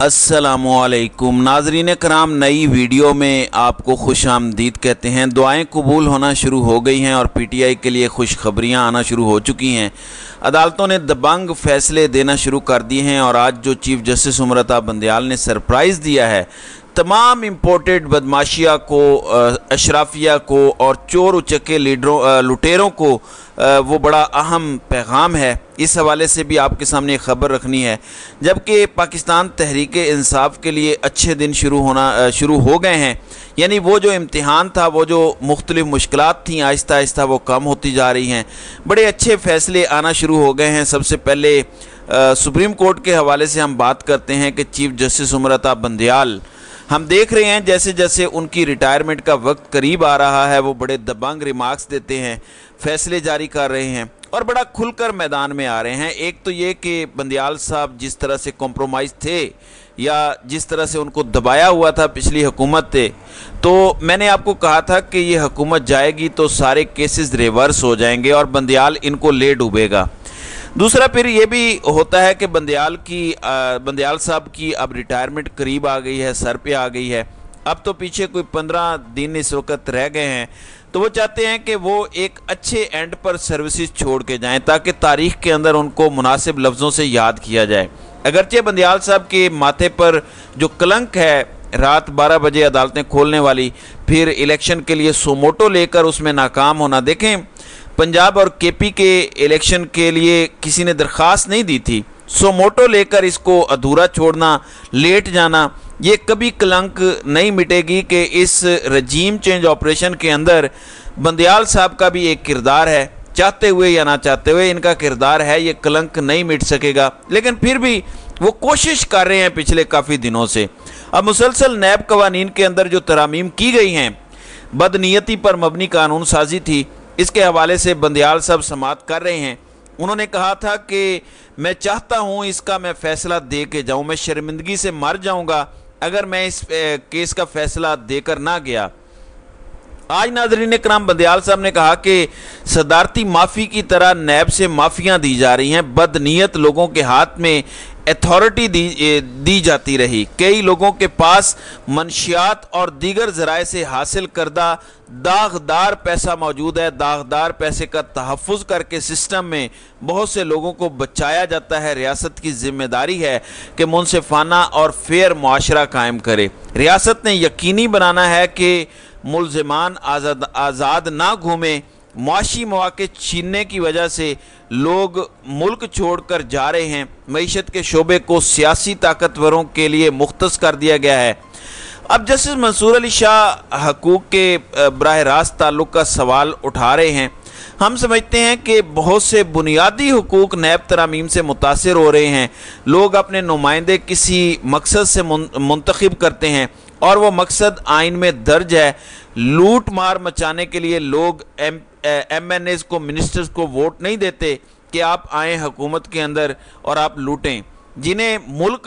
अस्सलामुअलैकुम नाजरीन कराम, नई वीडियो में आपको खुश आमदीद कहते हैं। दुआएं कबूल होना शुरू हो गई हैं और पीटीआई के लिए खुशखबरियां आना शुरू हो चुकी हैं। अदालतों ने दबंग फैसले देना शुरू कर दिए हैं और आज जो चीफ जस्टिस उमरता बंदयाल ने सरप्राइज़ दिया है तमाम इम्पोर्टेड बदमाशिया को, अशराफिया को और चोर उचक्के लीडरों लुटेरों को वो बड़ा अहम पैगाम है। इस हवाले से भी आपके सामने खबर रखनी है। जबकि पाकिस्तान तहरीक इंसाफ के लिए अच्छे दिन शुरू हो गए हैं, यानी वो जो इम्तिहान था, वो जो मुख्तलिफ मुश्किलात थी, आहिस्ता आहिस्ता वो कम होती जा रही हैं। बड़े अच्छे फ़ैसले आना शुरू हो गए हैं। सबसे पहले सुप्रीम कोर्ट के हवाले से हम बात करते हैं कि चीफ जस्टिस उमरता बंदयाल, हम देख रहे हैं जैसे जैसे उनकी रिटायरमेंट का वक्त करीब आ रहा है वो बड़े दबंग रिमार्क्स देते हैं, फ़ैसले जारी कर रहे हैं और बड़ा खुलकर मैदान में आ रहे हैं। एक तो ये कि बंदयाल साहब जिस तरह से कॉम्प्रोमाइज़ थे या जिस तरह से उनको दबाया हुआ था पिछली हुकूमत थे, तो मैंने आपको कहा था कि ये हुकूमत जाएगी तो सारे केसेस रिवर्स हो जाएंगे और बंदयाल इनको ले डूबेगा। दूसरा फिर ये भी होता है कि बंदयाल साहब की अब रिटायरमेंट करीब आ गई है, सर पे आ गई है। अब तो पीछे कोई 15 दिन इस वक्त रह गए हैं, तो वो चाहते हैं कि वो एक अच्छे एंड पर सर्विसेज छोड़ के जाएं ताकि तारीख़ के अंदर उनको मुनासिब लफ्ज़ों से याद किया जाए। अगरचे बंदयाल साहब के माथे पर जो कलंक है, रात 12 बजे अदालतें खोलने वाली, फिर इलेक्शन के लिए सोमोटो लेकर उसमें नाकाम होना। देखें, पंजाब और केपी के इलेक्शन के लिए किसी ने दरख्वास्त नहीं दी थी, सोमोटो लेकर इसको अधूरा छोड़ना, लेट जाना, ये कभी कलंक नहीं मिटेगी कि इस रजीम चेंज ऑपरेशन के अंदर बंदयाल साहब का भी एक किरदार है। चाहते हुए या ना चाहते हुए इनका किरदार है, ये कलंक नहीं मिट सकेगा। लेकिन फिर भी वो कोशिश कर रहे हैं पिछले काफ़ी दिनों से। अब मुसलसल नैब कवानीन के अंदर जो तरामीम की गई हैं, बदनीयती पर मबनी कानून साजी थी, इसके हवाले से बंदयाल साहब समाअत कर रहे हैं। उन्होंने कहा था कि मैं चाहता हूं इसका मैं फ़ैसला दे के जाऊं, मैं शर्मिंदगी से मर जाऊंगा अगर मैं इस केस का फ़ैसला देकर ना गया। आज नाज़रीन कराम, बंदयाल साहब ने कहा कि सदारती माफ़ी की तरह नैब से माफ़ियाँ दी जा रही हैं, बदनीयत लोगों के हाथ में अथॉरिटी दी जाती रही। कई लोगों के पास मंशियात और दीगर ज़राए से हासिल करदा दागदार पैसा मौजूद है। दागदार पैसे का तहफ़्फ़ुज़ करके सिस्टम में बहुत से लोगों को बचाया जाता है। रियासत की ज़िम्मेदारी है कि मुनसिफ़ाना और फेयर मुआशरा कायम करे। रियासत ने यकीनी बनाना है कि मुल्ज़िमान आज़ाद ना घूमें। मुआशी मौक़े छीनने की वजह से लोग मुल्क छोड़कर जा रहे हैं। मईशत के शोबे को सियासी ताकतवरों के लिए मुख्तस कर दिया गया है। अब जस्टिस मंसूर अली शाह हकूक़ के बराह रास्त ताल्लुक़ का सवाल उठा रहे हैं। हम समझते हैं कि बहुत से बुनियादी हुकूक नैब तरामीम से मुतासिर हो रहे हैं। लोग अपने नुमाइंदे किसी मकसद से मुंतखब करते हैं और वो मकसद आइन में दर्ज है। लूट मार मचाने के लिए लोग MNAs को, मिनिस्टर्स को वोट नहीं देते कि आप आएँ हुकूमत के अंदर और आप लूटें। जिन्हें मुल्क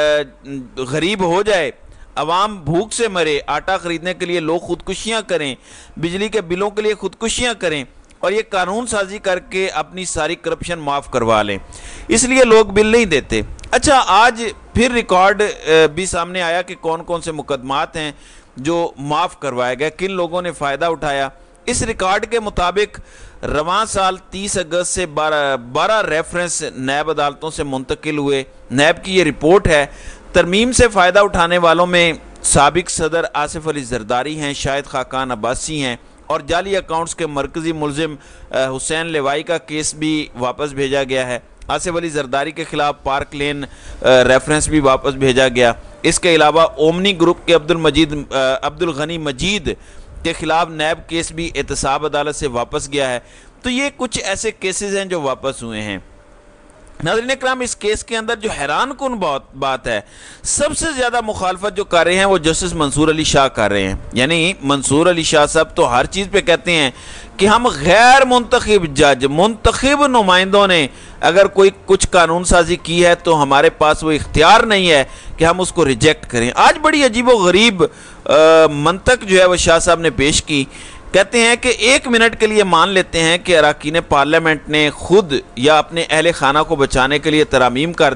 गरीब हो जाए, अवाम भूख से मरे, आटा ख़रीदने के लिए लोग ख़ुदकुशियाँ करें, बिजली के बिलों के लिए ख़ुदकुशियाँ करें और ये कानून साजी करके अपनी सारी करप्शन माफ़ करवा लें, इसलिए लोग बिल नहीं देते। अच्छा, आज फिर रिकॉर्ड भी सामने आया कि कौन कौन से मुकदमात हैं जो माफ़ करवाए गए, किन लोगों ने फ़ायदा उठाया। इस रिकॉर्ड के मुताबिक रवां साल 30 अगस्त से 12 रेफरेंस नैब अदालतों से मुंतकिल हुए। नैब की ये रिपोर्ट है। तरमीम से फ़ायदा उठाने वालों में साबिक सदर आसिफ अली जरदारी हैं, शाहिद खाकान अब्बासी हैं और जाली अकाउंट्स के मरकज़ी मुलजिम हुसैन लेवाई का केस भी वापस भेजा गया है। आसिफ अली जरदारी के ख़िलाफ़ पार्क लेन रेफरेंस भी वापस भेजा गया। इसके अलावा ओमनी ग्रुप के अब्दुल गनी मजीद के ख़िलाफ़ नैब केस भी एहतसाब अदालत से वापस गया है। तो ये कुछ ऐसे केसेस हैं जो वापस हुए हैं। नाज़रीन इकराम, इस केस के अंदर जो हैरान कुन बात है, सबसे ज़्यादा मुखालफत जो कर रहे हैं वो जस्टिस मंसूर अली शाह कर रहे हैं। यानी मंसूर अली शाह साहब तो हर चीज़ पे कहते हैं कि हम गैर मुंतखब जज, मुंतखब नुमाइंदों ने अगर कोई कुछ कानून साजी की है तो हमारे पास वो इख्तियार नहीं है कि हम उसको रिजेक्ट करें। आज बड़ी अजीब व गरीब मंतक जो है वो शाह साहब ने पेश की। कहते हैं कि 1 मिनट के लिए मान लेते हैं कि अरकान पार्लियामेंट ने खुद या अपने अहले खाना को बचाने के लिए तरामीम कर दी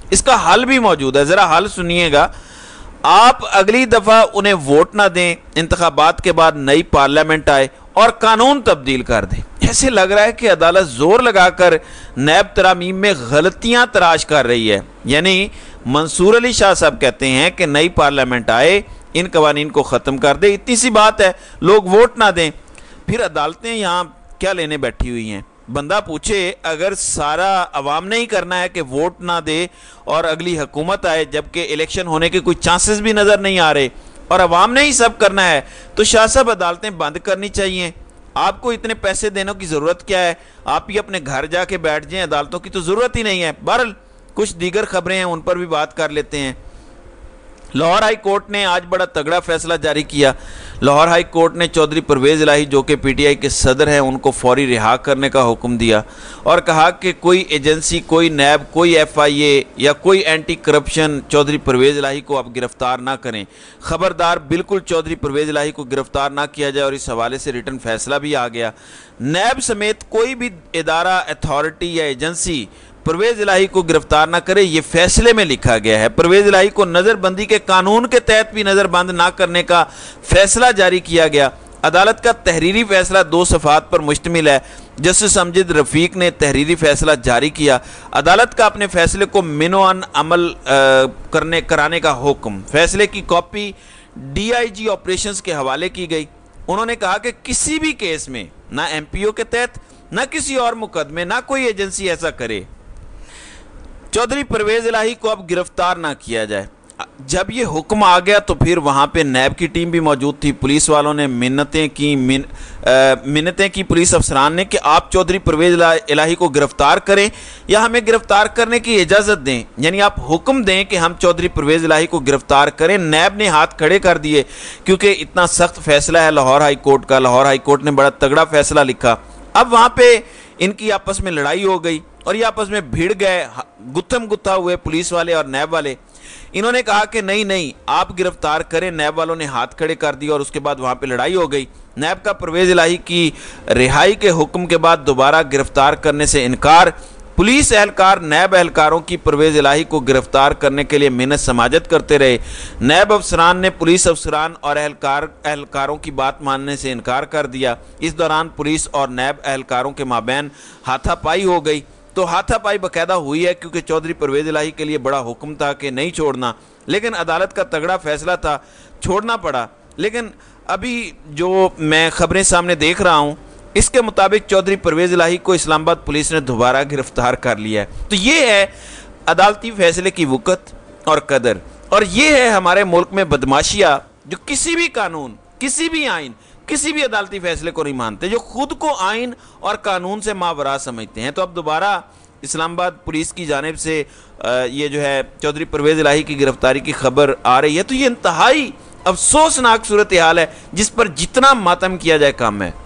اس کا حل بھی موجود ہے، ذرا حل سنیے گا۔ آپ اگلی دفعہ انہیں ووٹ نہ دیں، انتخابات کے بعد نئی پارلیمنٹ آئے اور قانون تبدیل کر دیں۔ ایسے لگ رہا ہے کہ عدالت زور لگا کر نیب ترامیم میں غلطیاں تراش کر رہی ہے، یعنی منصور علی شاہ صاحب کہتے ہیں کہ نئی پارلیمنٹ آئے، ان قوانین کو ختم کر دے، اتنی سی بات ہے، لوگ ووٹ نہ دیں۔ پھر عدالتیں یہاں کیا لینے بیٹھی ہوئی ہیں؟ بندہ پوچھے اگر سارا عوام نے ہی کرنا ہے کہ ووٹ نہ دے اور اگلی حکومت آئے جبکہ الیکشن ہونے کے کوئی چانسز بھی نظر نہیں آ رہے اور عوام نے ہی سب کرنا ہے، تو شاہ صاحب عدالتیں بند کرنی چاہیے۔ آپ کو اتنے پیسے دینے کی ضرورت کیا ہے؟ آپ ہی اپنے گھر جا کے بیٹھ جائیں، عدالتوں کی تو ضرورت ہی نہیں ہے۔ بہرحال کچھ دیگر خبریں ہیں، ان پر بھی بات کر لیتے ہیں۔ لاہور ہائی کورٹ نے آج بڑا تگڑا فیصلہ جاری کیا۔ لاہور ہائی کورٹ نے چودھری پرویز الہی جو کہ پی ٹی آئی کے صدر ہیں ان کو فوری رہا کرنے کا حکم دیا اور کہا کہ کوئی ایجنسی، کوئی نیب، کوئی ایف آئی اے یا کوئی اینٹی کرپشن چودھری پرویز الہی کو اب گرفتار نہ کریں۔ خبردار، بالکل چودھری پرویز الہی کو گرفتار نہ کیا جائے، اور اس حوالے سے ریٹن فیصلہ بھی آ گیا۔ نیب سمیت کوئی بھی ادارہ، اتھارٹی یا ایجنسی پرویز الہی کو گرفتار نہ کرے، یہ فیصلے میں لکھا گیا ہے۔ پرویز الہی کو نظر بندی کے قانون کے تحت بھی نظر بند نہ کرنے کا فیصلہ جاری کیا گیا۔ عدالت کا تحریری فیصلہ 2 صفحات پر مشتمل ہے۔ جسٹس امجد رفیق نے تحریری فیصلہ جاری کیا۔ عدالت کا اپنے فیصلے کو منوان عمل کرانے کا حکم، فیصلے کی copy D I G operations کے حوالے کی گئی۔ انہوں نے کہا کہ کسی بھی کیس میں، نہ ایم پی او کے تحت، نہ کسی اور مقدمے، نہ کوئی ایجنسی ایسا کرے، چودھری پرویز الہی کو اب گرفتار نہ کیا جائے۔ جب یہ حکم آ گیا تو پھر وہاں پہ نیب کی ٹیم بھی موجود تھی۔ پولیس والوں نے منتیں کی پولیس افسران نے کہ آپ چودھری پرویز الہی کو گرفتار کریں یا ہمیں گرفتار کرنے کی اجازت دیں، یعنی آپ حکم دیں کہ ہم چودھری پرویز الہی کو گرفتار کریں۔ نیب نے ہاتھ کھڑے کر دیے کیونکہ اتنا سخت فیصلہ ہے لاہور ہائی کورٹ کا۔ لاہور ہائی کورٹ نے بڑا تگڑا فیصلہ لکھا۔ اب وہاں پہ ان کی آپس میں لڑائی ہو گئی اور یہ آپس میں بھیڑ گئے، گتھم گتھا ہوئے پولیس والے اور نیب والے۔ انہوں نے کہا کہ نہیں آپ گرفتار کریں، نیب والوں نے ہاتھ کھڑے کر دی اور اس کے بعد وہاں پہ لڑائی ہو گئی۔ نیب کا پرویز الہی کی رہائی کے حکم کے بعد دوبارہ گرفتار کرنے سے انکار۔ پولیس اہلکار نیب اہلکاروں کی پرویز الہی کو گرفتار کرنے کے لیے محنت سماجت کرتے رہے۔ نیب افسران نے پولیس افسران اور اہلکاروں کی بات ماننے سے انکار کر دیا۔ اس دوران پولیس اور نیب اہلکاروں کے مابین ہاتھا پائی ہو گئی۔ تو ہاتھا پائی باقاعدہ ہوئی ہے کیونکہ چودھری پرویز الہی کے لیے بڑا حکم تھا کہ نہیں چھوڑنا، لیکن عدالت کا تگڑا فیصلہ تھا، چھوڑنا پڑا۔ لیکن ابھی جو میں خبریں سامنے دیکھ رہا ہوں اس کے مطابق چودھری پرویز الہی کو اسلام آباد پولیس نے دوبارہ گرفتار کر لیا ہے۔ تو یہ ہے عدالتی فیصلے کی وقت اور قدر، اور یہ ہے ہمارے ملک میں بدماشیہ جو کسی بھی قانون، کسی بھی آئین، کسی بھی عدالتی فیصلے کو نہیں مانتے، جو خود کو آئین اور قانون سے ماورا سمجھتے ہیں۔ تو اب دوبارہ اسلام آباد پولیس کی جانب سے یہ جو ہے چودھری پرویز الہی کی گرفتاری کی خبر آ رہی ہے، تو یہ انتہائی افسوسناک صورتحال ہے جس پر جتنا ماتم کیا جائے کم ہے۔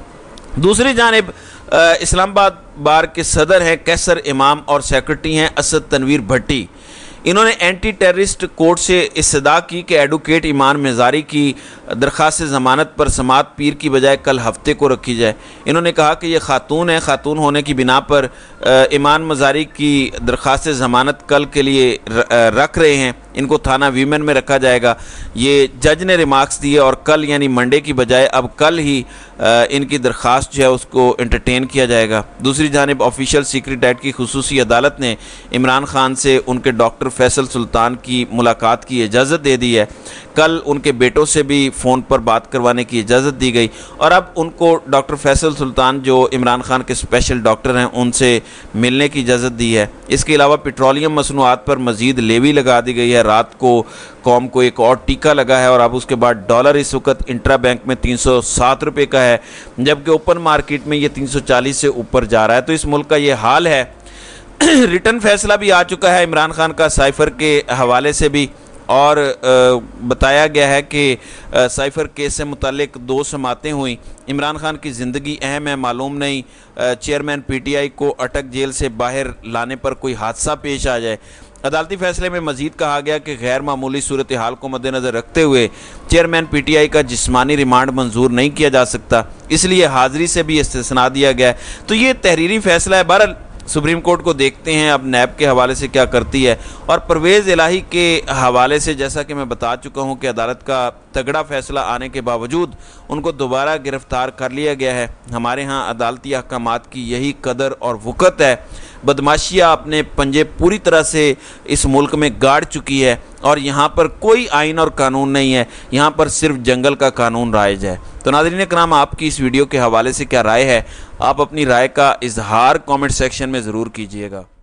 دوسری جانب اسلام آباد بار کے صدر ہیں کیسر امام اور سیکرٹری ہیں اسد تنویر بھٹی۔ انہوں نے اینٹی ٹیررسٹ کورٹ سے استدعا کی کہ ایڈوکیٹ ایمان مزاری کی درخواست ضمانت پر سماعت پیر کی بجائے کل ہفتے کو رکھی جائے۔ انہوں نے کہا کہ یہ خاتون ہے، خاتون ہونے کی بنا پر ایمان مزاری کی درخواست ضمانت کل کے لیے رکھ رہے ہیں، ان کو تھانہ ویمن میں رکھا جائے گا۔ یہ جج نے ریمارکس دیے اور کل یعنی منڈے کی بجائے اب کل ہی ان کی درخواست جو ہے اس کو انٹرٹین کیا جائے گا۔ دوسری جانب آفیشیل سیکرٹ ایکٹ کی خصوصی عدالت نے عمران خان سے ان کے ڈاکٹر فیصل سلطان کی ملاقات کی اجازت دے دی ہے۔ کل ان کے بیٹوں سے بھی فون پر بات کروانے کی اجازت دی گئی اور اب ان کو ڈاکٹر فیصل سلطان جو عمران خان کے اسپیشل ڈاکٹر ہیں ان سے ملنے کی اجازت دی ہے۔ اس کے علاوہ پیٹرولیم مصنوعات پر مزید لیوی لگا دی گئی ہے۔ رات کو قوم کو ایک اور ٹیکہ لگا ہے اور اب اس کے بعد ڈالر اس وقت انٹرا بینک میں 307 روپے کا ہے، جبکہ اوپن مارکیٹ میں یہ 340 سے اوپر جا رہا ہے۔ تو اس ملک کا یہ حال ہے۔ ریٹن فیصلہ بھی آ چکا ہے عمران خان کا سائفر کے حوالے سے بھی، اور بتایا گیا ہے کہ سائفر کیس سے متعلق 2 سماعتیں ہوئیں۔ عمران خان کی زندگی اہم ہے، معلوم نہیں چیئرمین پی ٹی آئی کو اٹک جیل سے باہر لانے پر کوئی حادثہ پیش آ جائے۔ عدالتی فیصلے میں مزید کہا گیا کہ غیر معمولی صورتحال کو مد نظر رکھتے ہوئے چیئرمین پی ٹی آئی کا جسمانی ریمانڈ منظور نہیں کیا جا سکتا، اس لیے حاضری سے بھی استثناء دیا گیا ہے۔ تو یہ تحریری فیصلہ ہے۔ بہرحال सुप्रीम कोर्ट को देखते हैं अब नैब के हवाले से क्या करती है। और परवेज़ इलाही के हवाले से जैसा कि मैं बता चुका हूं कि अदालत का तगड़ा फैसला आने के बावजूद उनको दोबारा गिरफ़्तार कर लिया गया है। हमारे यहाँ अदालती अहकामात की यही कदर और वक़्त है। बदमाशियाँ अपने पंजे पूरी तरह से इस मुल्क में गाड़ चुकी है और यहाँ पर कोई आइन और कानून नहीं है, यहाँ पर सिर्फ जंगल का कानून राइज है। तो नाज़रीन कराम, आपकी इस वीडियो के हवाले से क्या राय है? आप अपनी राय का इजहार कमेंट सेक्शन में ज़रूर कीजिएगा।